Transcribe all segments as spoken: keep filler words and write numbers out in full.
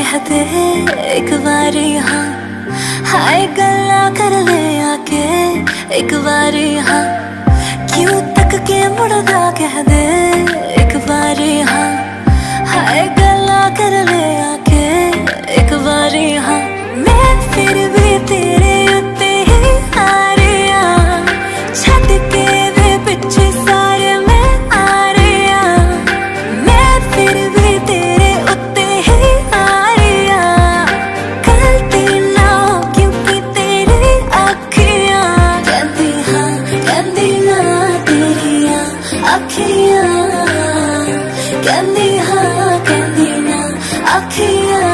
कह दे एक बारी हाँ, हाय गल्ला कर ले आके एक बारी हाँ, क्यों तक के मुड़दा कह दे एक बारी हाँ, हाय गल्ला कर ले आके एक बारी हाँ। मैं फिर भी तेरे उत्ते ही आ रही हाँ, छत के वे पिछे सारे मैं आ रही हाँ। मैं फिर भी तेरे उत्ते ही आ रही हाँ, गलती ना हो क्योंकि तेरी अखियां कहती हाँ, कहती ना तेरियां अखियां कहती हाँ, कहती ना अखियां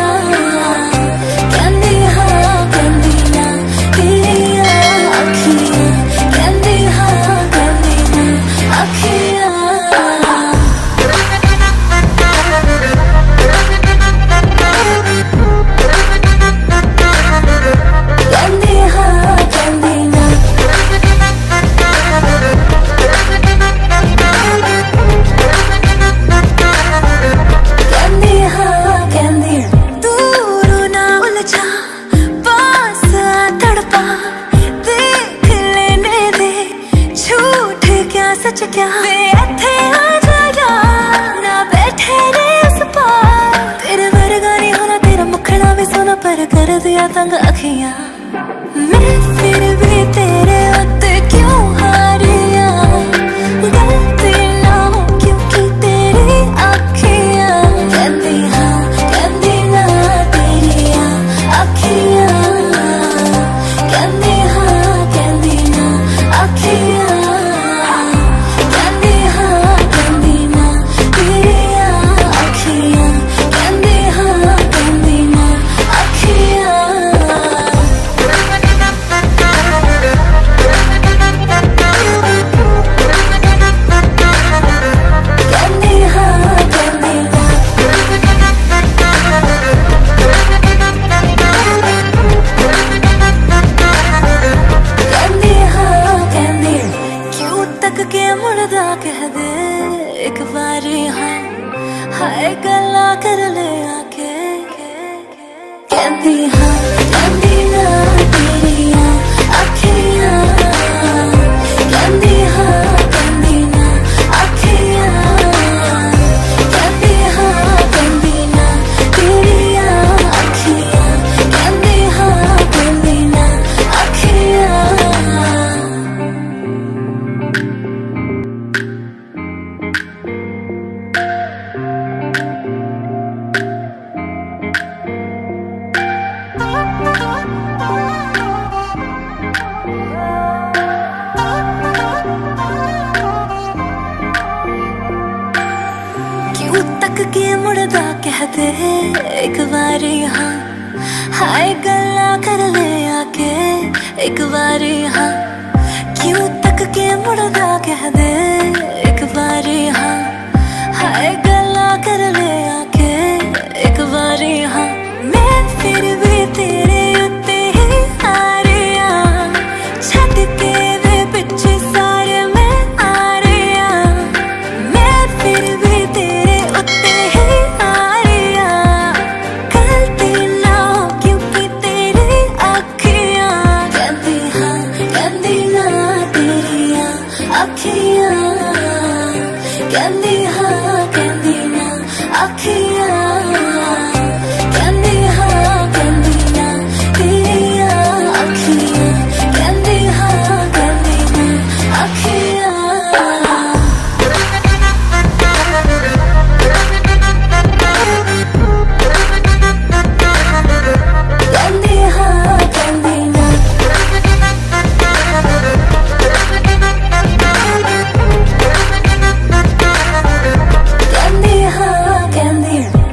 सच क्या वे इत्थे आ जा ना बैठे ने उस पार, तेरे वर्गा नहीं होना तेरा मुखड़ा भी सोना पर कर दिया तंग अखियां। मैं फिर भी तेरे उत्ते क्यों हारिया, गलती ना हो क्योंकि तेरी अखियां कहती हाँ, कहती ना तेरियां अखियां कहती हाँ, कहती ना अखियां के मुड़दा कह दे एक बारी हाँ, हाय गल्ला कर ले आके कहती हाँ, कहती ना तेरियां अखियां कहती हाँ, कहती ना अखियां कहती हाँ, कहती ना तेरियां अखियां कहती हाँ, कहती ना अखियां। क्यों तक के मुड़दा कह दे एक बारी हाँ, हाय गल्ला कर ले आके एक बारी हाँ, क्यों तक के मुड़दा कह दे एक बारी हाँ, हाय गल्ला कर ले आके एक बारी हाँ। मैं फिर भी तेरे उत्ते ही आ रही हाँ, छत के वे पिछे सारे मैं आ रही हाँ। मैं फिर भी तेरे उत्ते ही आ रही हाँ, गलती ना हो क्योंकि तेरी अखियां कहती हाँ, कहती ना तेरियां अखियां कहती हाँ, कहती ना अखियां कहती हाँ, कहती ना तेरियां अखियां कहती हाँ, कहती ना अखियां। Candy, huh, candy.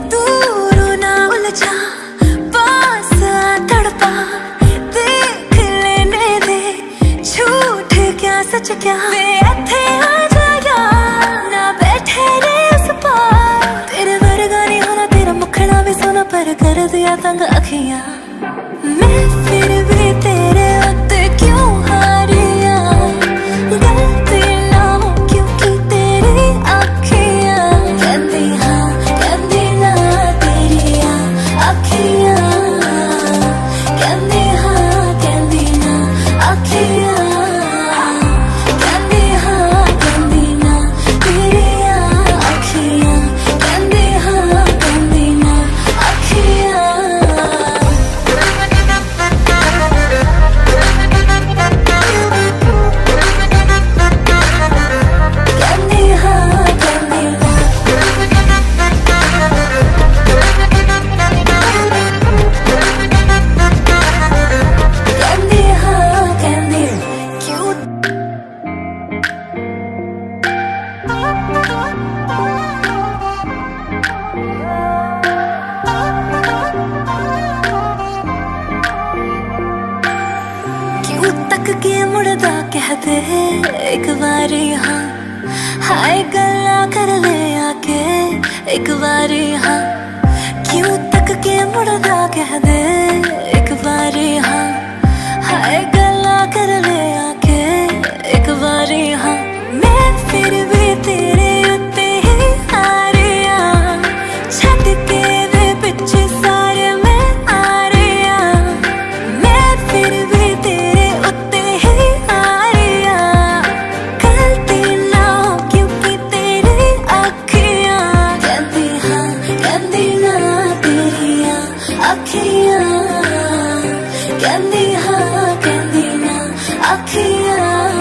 तक के मुड़दा कह दे एक बारी हाँ, हाय गल्ला कर ले आके एक बारी हाँ। क्यों तक के मुड़दा कह दे एक बारी हाँ, हाय गल्ला कर ले आके एक बारी हाँ। मैं फिर भी तेरे उत्ते ही आ रही हाँ, छट के वे पिछे सारे मैं आ रही हाँ। मैं फिर भी तेरे उत्ते ही आ रही हाँ, गलती ना हो क्योंकि तेरी अखियां कहती हाँ, कहती ना तेरिया अखियां कहती हाँ, कहती ना अखियां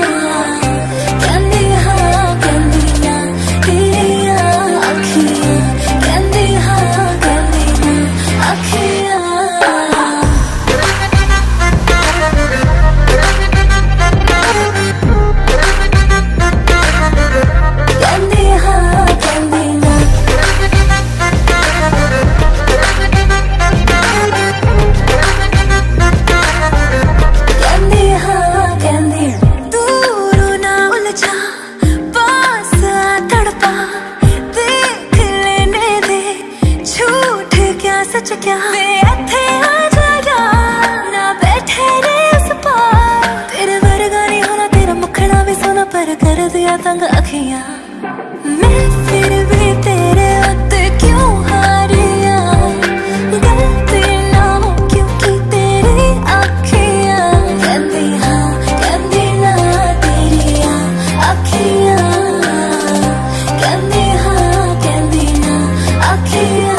सच क्या वे इत्थे आ जाया ना बैठे रे उस पार। तेरे वर्गा नहीं होना तेरा मुखड़ा भी सोना पर कर दिया तंग अखियां। मैं फिर भी तेरे उत्ते क्यों हारिया, गलती ना हो क्योंकि तेरी अखियां कहती हाँ, कहती ना तेरिया अखियां कहती हाँ, कहती ना अखियां।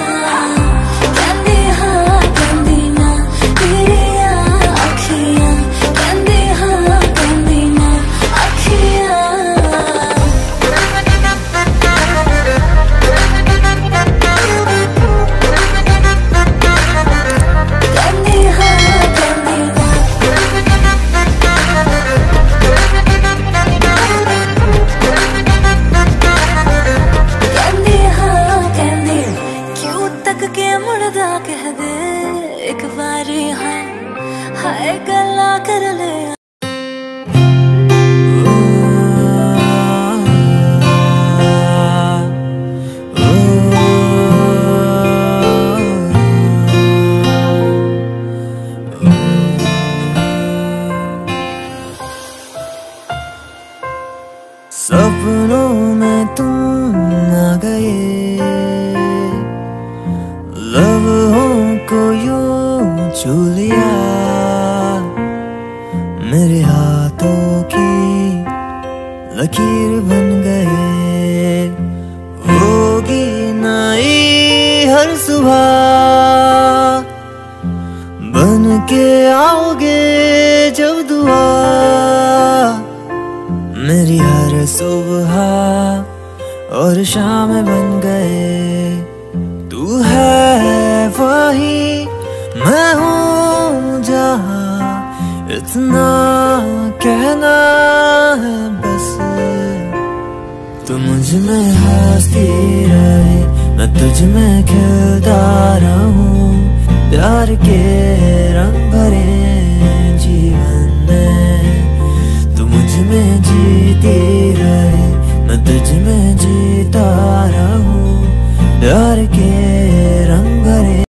कह दे एक बारी हाँ, हाय गल्ला कर ले। सपनों में तुम आ गए, लम्हों को यूं छू लिया, मेरे हाथों की लकीर बन गए। होगी नई हर सुबह बन के आओगे जब दुआ, मेरी हर सुबह और शाम बन गए। तू है वही मैं हूँ जहाँ, इतना कहना है बस। तू मुझ में हंसती रहे, मैं तुझ में खिलता रहूं। प्यार के रंग भरे जीवन में, तू मुझ में जीती रहे, मैं तुझ में जीता रहूं। प्यार के रंग भरे